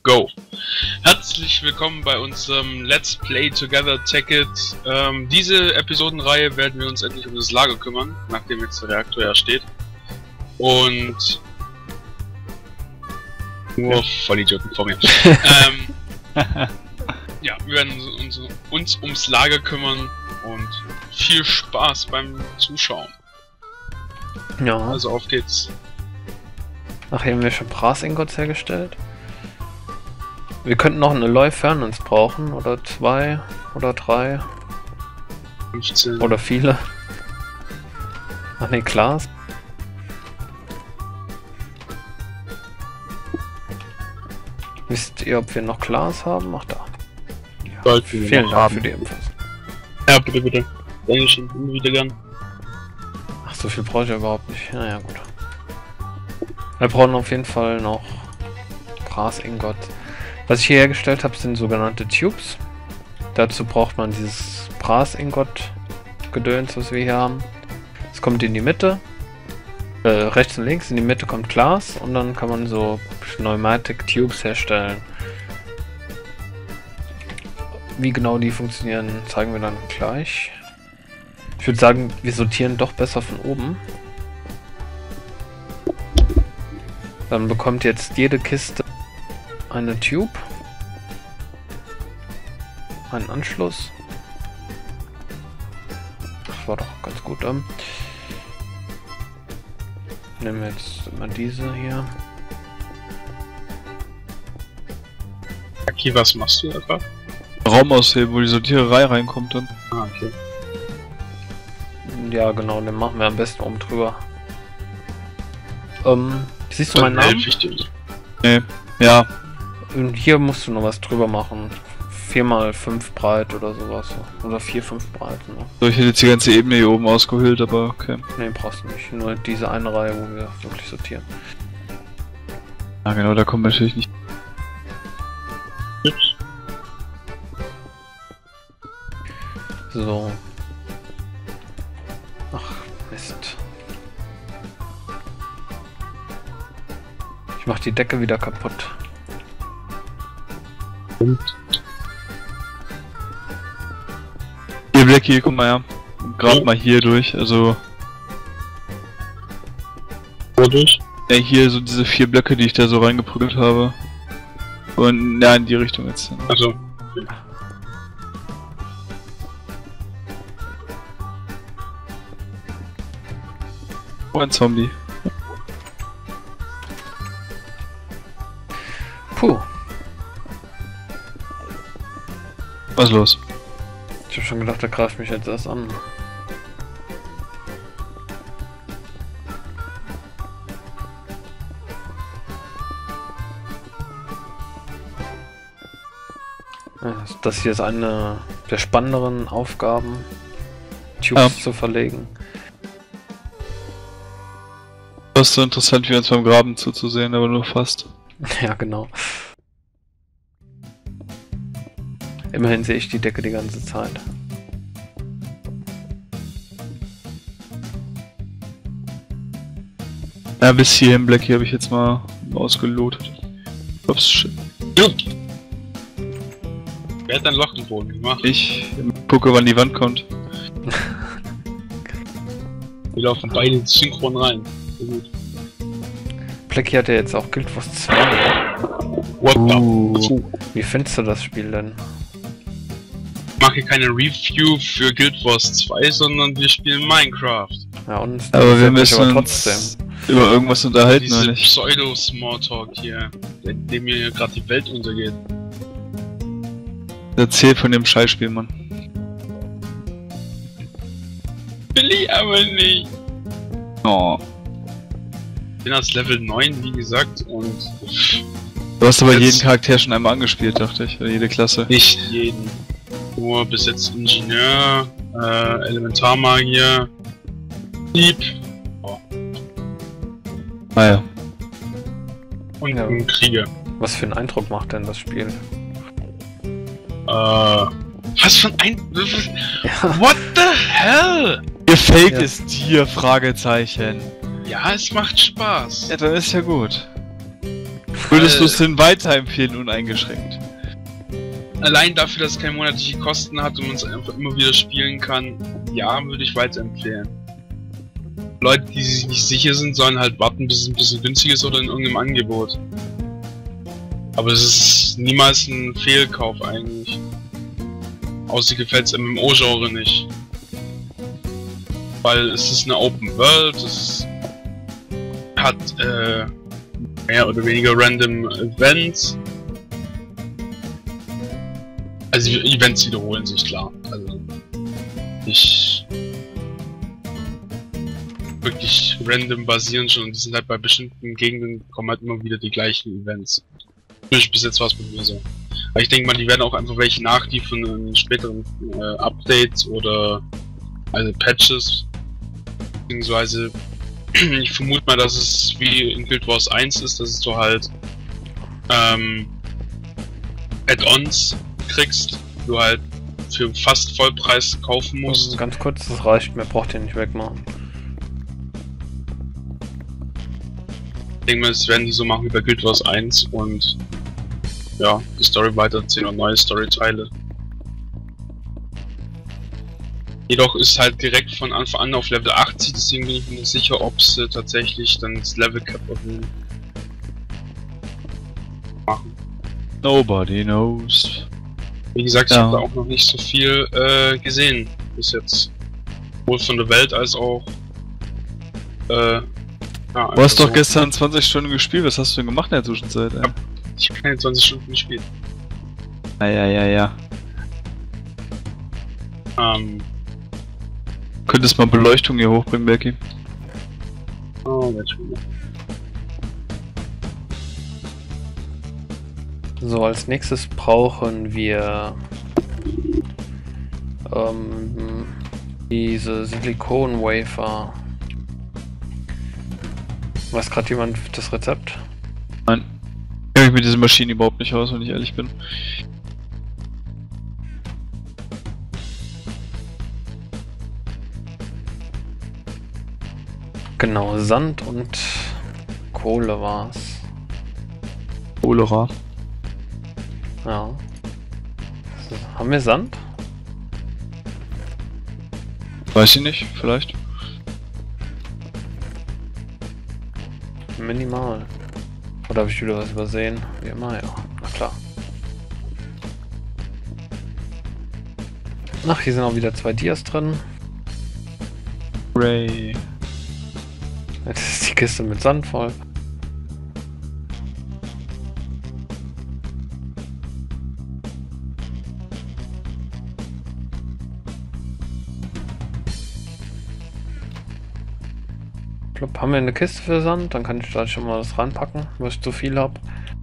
Go! Herzlich willkommen bei unserem Let's Play Together Tekkit. Diese Episodenreihe werden wir uns endlich um das Lager kümmern, nachdem jetzt der Reaktor ja steht. Und... nur Vollidioten vor mir. Ja, wir werden uns ums Lager kümmern und viel Spaß beim Zuschauen. Ja. Also auf geht's. Ach, hier haben wir schon Brass-Ingots hergestellt. Wir könnten noch eine Alloy Furnace brauchen, oder 2 oder 3. 15. Oder viele. Ach ne, Glas. Wisst ihr, ob wir noch Glas haben? Ach da. Ja, vielen Dank für die Infos. Ja, bitte, bitte. Dankeschön, immer wieder gern. Ach, so viel brauche ich ja überhaupt nicht. Naja, gut. Wir brauchen auf jeden Fall noch Brass-Ingots. Was ich hier hergestellt habe, sind sogenannte Tubes. Dazu braucht man dieses Brass-Ingot-Gedöns, was wir hier haben. Es kommt in die Mitte. Rechts und links in die Mitte kommt Glas und dann kann man so Pneumatic Tubes herstellen. Wie genau die funktionieren, zeigen wir dann gleich. Ich würde sagen, wir sortieren doch besser von oben. Dann bekommt jetzt jede Kiste eine Tube, einen Anschluss. Das war doch ganz gut. Nehmen wir jetzt mal diese hier. Okay, was machst du etwa? Raum ausheben, wo die Sortiererei reinkommt dann. Ah, okay. Ja, genau, den machen wir am besten oben drüber. Siehst du meinen Namen? Nee, ja. Und hier musst du noch was drüber machen. 4×5 breit oder sowas. Oder 4, 5 breit. Ne? So, ich hätte jetzt die ganze Ebene hier oben ausgehöhlt, aber okay. Ne, brauchst du nicht. Nur diese eine Reihe, wo wir wirklich sortieren. Ja genau, da kommt natürlich nicht. Ups. So. Ach, Mist. Ich mach die Decke wieder kaputt. Und? Hier, Blackie, guck mal her. Grad mal hier durch, also... Wodurch? Ja, hier so diese 4 Blöcke, die ich da so reingeprügelt habe. Und, ja, in die Richtung jetzt. Also. Oh, ein Zombie. Puh. Was ist los? Ich hab schon gedacht, der greift mich jetzt erst an. Das hier ist eine der spannenderen Aufgaben, Tubes zu verlegen. Das ist so interessant, wie uns beim Graben zuzusehen, aber nur fast. Ja, genau. Immerhin sehe ich die Decke die ganze Zeit. Ja, bis hierhin, Blackie, habe ich jetzt mal ausgelotet. Ups, shit. Wer hat ein Loch im Boden gemacht? Ich gucke, wann die Wand kommt. Wir laufen beide synchron rein. Sehr gut. Blackie hat ja jetzt auch Guild Wars 2. What the? Wie findest du das Spiel denn? Ich mache hier keine Review für Guild Wars 2, sondern wir spielen Minecraft. Ja, und Aber wir müssen uns über irgendwas unterhalten, Diese oder nicht? Pseudo-Smalltalk hier, in dem mir gerade die Welt untergeht. Erzähl von dem Scheißspiel, Mann. Will ich aber nicht. Oh. Ich bin als Level 9, wie gesagt, und Du hast aber Jetzt- jeden Charakter schon einmal angespielt, dachte ich. Oder jede Klasse. nicht jeden. Nur bis jetzt Ingenieur, Elementarmagier, Dieb Ah ja. und Ja. ein Krieger. Was für einen Eindruck macht denn das Spiel? Was für ein Ja. What the hell? Gefällt Ja. es dir? Fragezeichen. Ja, es macht Spaß. Ja, dann ist ja gut. Würdest du es denn weiterempfehlen, uneingeschränkt? Allein dafür, dass es keine monatliche Kosten hat und man es einfach immer wieder spielen kann, ja, würde ich weiterempfehlen. Leute, die sich nicht sicher sind, sollen halt warten, bis es ein bisschen günstiger ist oder in irgendeinem Angebot. Aber es ist niemals ein Fehlkauf eigentlich. Außer gefällt es MMO-Genre nicht. Weil es ist eine Open World, es hat mehr oder weniger random Events. Also die Events wiederholen sich, klar. Also nicht wirklich random basieren schon, und die sind halt bei bestimmten Gegenden kommen halt immer wieder die gleichen Events. Bis jetzt war es mit mir so. Aber ich denke mal, die werden auch einfach welche nachliefern in späteren Updates oder also Patches. Beziehungsweise ich vermute mal, dass es wie in Guild Wars 1 ist, dass du halt Add-ons kriegst, du halt für fast Vollpreis kaufen musst. Also ganz kurz, das reicht, mehr braucht ihr nicht wegmachen. Ich denke mal, das werden die so machen wie bei Guild Wars 1 und ja, die Story weiterziehen und neue Storyteile. Jedoch ist halt direkt von Anfang an auf Level 80, deswegen bin ich mir nicht sicher, ob sie tatsächlich dann das Level Cap erhöhen. Machen. Nobody knows. Wie gesagt, ich habe da auch noch nicht so viel gesehen bis jetzt. Sowohl von der Welt als auch ja, du hast doch gestern 20 Stunden gespielt, was hast du denn gemacht in der Zwischenzeit? Ey? Ich habe keine 20 Stunden gespielt. Ja. Könntest mal Beleuchtung hier hochbringen, Becky? Oh, warte mal. So, als nächstes brauchen wir diese Silikon-Wafer. Weiß gerade jemand das Rezept? Nein. Ich kenne mich mit diesen Maschinen überhaupt nicht aus, wenn ich ehrlich bin. Genau, Sand und Kohle war's. Cholera. Ja. So, haben wir Sand? Weiß ich nicht, vielleicht. Minimal. Oder habe ich wieder was übersehen? Wie immer, ja. Na klar. Ach, hier sind auch wieder 2 Dias drin. Ray. Jetzt ist die Kiste mit Sand voll. Plop, haben wir eine Kiste für Sand? Dann kann ich da schon mal was reinpacken, was ich zu viel habe.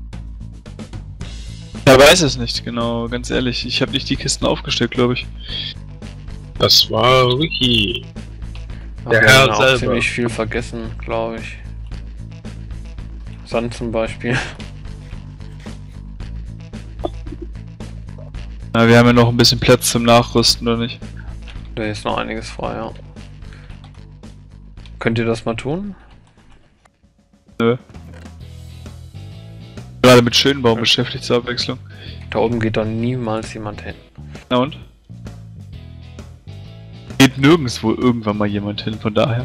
Ja, weiß es nicht, genau, ganz ehrlich. Ich habe nicht die Kisten aufgestellt, glaube ich. Das war Ricky. Der Herr hat auch selber. ziemlich viel vergessen, glaube ich. Sand zum Beispiel. Na, wir haben ja noch ein bisschen Platz zum Nachrüsten, oder nicht? Da ist noch einiges frei, ja. Könnt ihr das mal tun? Nö. Gerade mit Schönbaum beschäftigt zur Abwechslung. Da oben geht doch niemals jemand hin. Na und? Geht nirgendwo irgendwann mal jemand hin, von daher.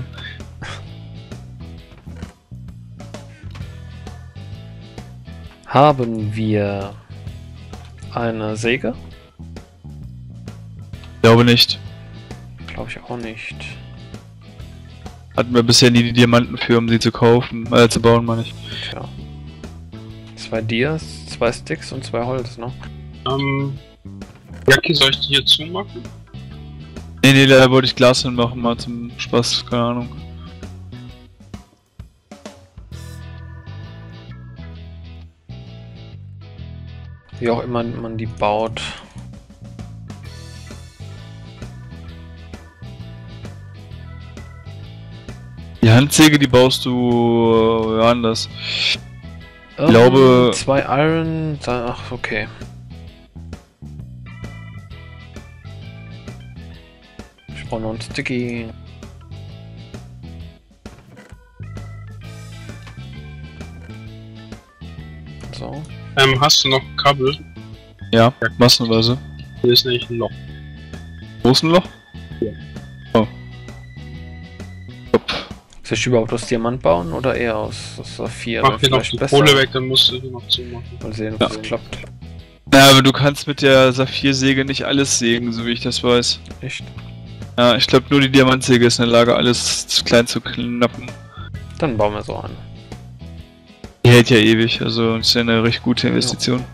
Haben wir eine Säge? Glaube nicht. Glaube ich auch nicht. Hatten wir bisher nie die Diamanten für, um sie zu kaufen, zu bauen, meine ich. Tja. 2 Dias, 2 Sticks und 2 Holz, ne? Jackie, soll ich die hier zumachen? Nee, leider wollte ich Glas hinmachen, mal zum Spaß, keine Ahnung. Wie auch immer man die baut. Die Handsäge, die baust du anders. Ich glaube... 2 Iron, ach okay. Ich brauche noch einen Sticky. So. Hast du noch Kabel? Ja, massenweise. Hier ist nämlich ein Loch. Wo ist ein Loch? Ja. Oh. Hopp. Soll ich überhaupt aus Diamant bauen oder eher aus Saphir? Mach hier noch die Kohle weg, dann musst du hier noch zumachen. Mal sehen, ob es klappt. Ja, aber du kannst mit der Saphirsäge nicht alles sägen, so wie ich das weiß. Echt? Ja, ich glaube nur die Diamantsäge ist in der Lage, alles klein zu knappen. Dann bauen wir so an. Die hält ja ewig, also ist ja eine recht gute Investition.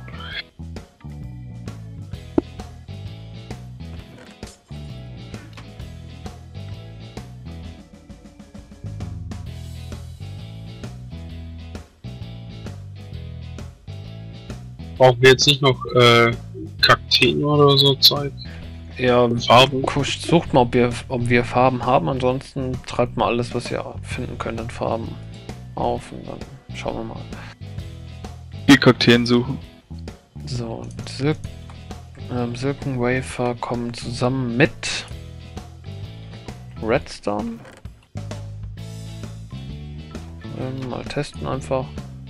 Brauchen wir jetzt nicht noch Kakteen oder so Zeug? Ja, Farben? sucht mal, ob wir Farben haben, ansonsten treibt mal alles, was ihr finden könnt in Farben auf und dann schauen wir mal. Die Kakteen suchen. So, Silken Wafer kommen zusammen mit Redstone. Mal testen einfach.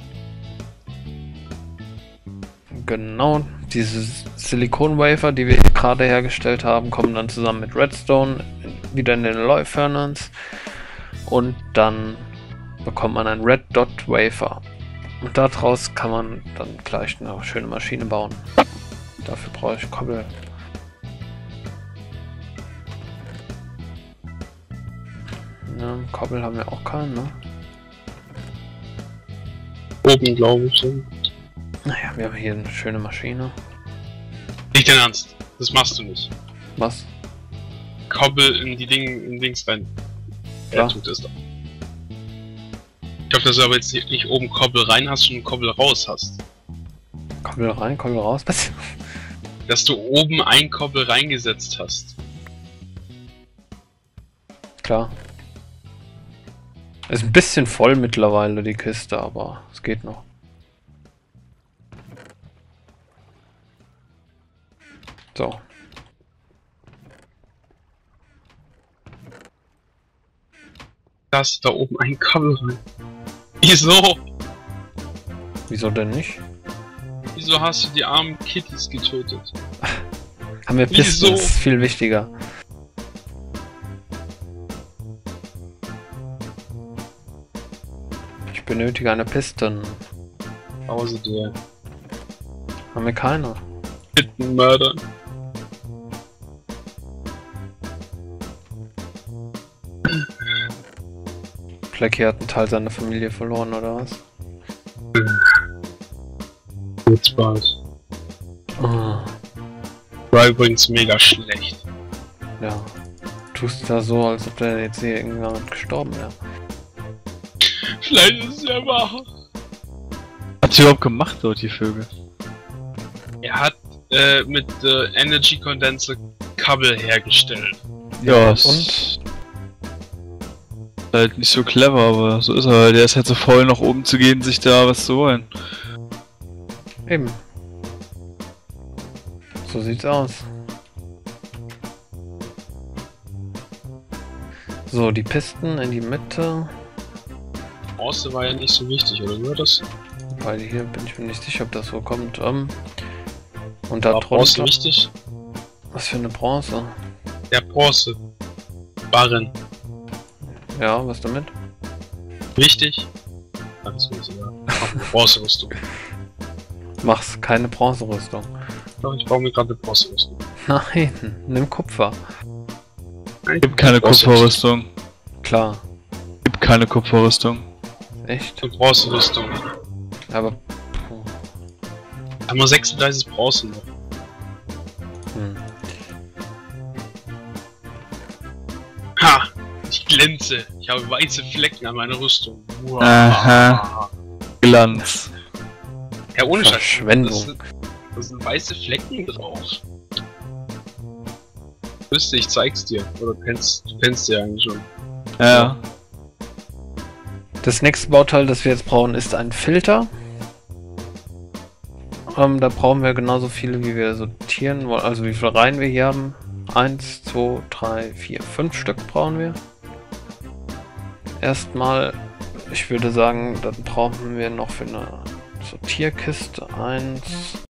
Genau, diese Silikon-Wafer, die wir gerade hergestellt haben, kommen dann zusammen mit Redstone wieder in den Alloy Furnace und dann bekommt man ein Red Dot Wafer und daraus kann man dann gleich eine schöne Maschine bauen. Dafür brauche ich Kobbel. Ja, Kobbel haben wir auch keinen, ne? Oben, glaube ich. So. Naja, wir haben hier eine schöne Maschine. Nicht dein Ernst. Das machst du nicht. Was? Kobbel in die Dings rein. Klar. Er tut es doch. Ich hoffe, dass du aber jetzt nicht oben Kobbel rein hast und Kobbel raus hast. Kobbel rein, Kobbel raus, was? Dass du oben ein Kobbel reingesetzt hast. Klar. Ist ein bisschen voll mittlerweile, die Kiste, aber es geht noch. So. Da hast du da oben ein Kobbel rein. Wieso? Wieso denn nicht? Wieso hast du die armen Kitties getötet? Haben wir Pisten, Wieso? das ist viel wichtiger. Ich benötige eine Piston. Pause dir. Haben wir keine. Pittenmörder. Flecky hat einen Teil seiner Familie verloren, oder was? Jetzt bald. Oh, War übrigens mega schlecht. ja. Tust da so, als ob der jetzt hier irgendjemand gestorben wäre. Vielleicht ist es ja wahr. Hat sie überhaupt gemacht, dort die Vögel? Er hat mit Energy Condenser Kabel hergestellt. Ja, und? Halt nicht so clever, aber so ist er halt. Der ist halt so faul, nach oben zu gehen, sich da was zu holen. Eben. So sieht's aus. So, die Pisten in die Mitte. Bronze war ja nicht so wichtig, oder nur das? Weil hier bin ich mir nicht sicher, ob das so kommt. Und da War Bronze drunter. wichtig? Was für eine Bronze? Ja, Bronze. Barren. Ja, was damit? Wichtig? Ja, das ist egal. Mach eine Bronzerüstung. Mach's keine Bronzerüstung. Doch, ich baue mir gerade eine Bronzerüstung. Nein, nimm Kupfer. Gibt keine Kupferrüstung. Klar, Gibt keine Kupferrüstung. echt. Eine Bronzerüstung. Aber. Haben wir 36 Bronze noch. Hm. Ha! Ich glänze. Ich habe weiße Flecken an meiner Rüstung. Wow. Aha. Glanz. Ja, ohne Scheiß. Verschwendung. Da sind weiße Flecken drauf. Wüsste, ich zeig's dir. Oder du kennst ja eigentlich schon. Ja. Das nächste Bauteil, das wir jetzt brauchen, ist ein Filter. Da brauchen wir genauso viele, wie wir sortieren wollen. Also wie viele Reihen wir hier haben. 1, 2, 3, 4, 5 Stück brauchen wir. Erstmal, ich würde sagen, dann brauchen wir noch für eine Sortierkiste 1.